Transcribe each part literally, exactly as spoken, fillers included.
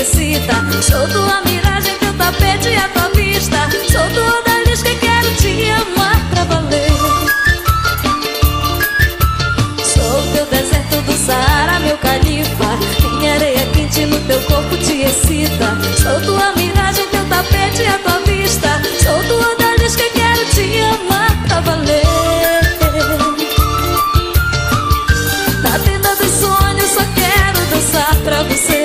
excita. Sou tua miragem, teu tapete e a tua vista. Sou tua odalisca e quero te amar pra valer. Sou teu deserto do Saara, meu califa. Minha areia quente no teu corpo te excita. Sou tua miragem, teu tapete e a tua vista. Sou tua odalisca e quero te amar pra valer. Na tenda dos sonhos só quero dançar pra você.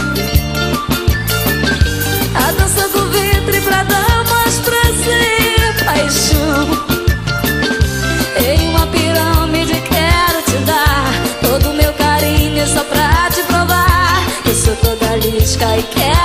A dança do ventre pra dar mais prazer e paixão. Em uma pirâmide quero te dar todo o meu carinho só pra te provar. Eu sou toda lisca e quero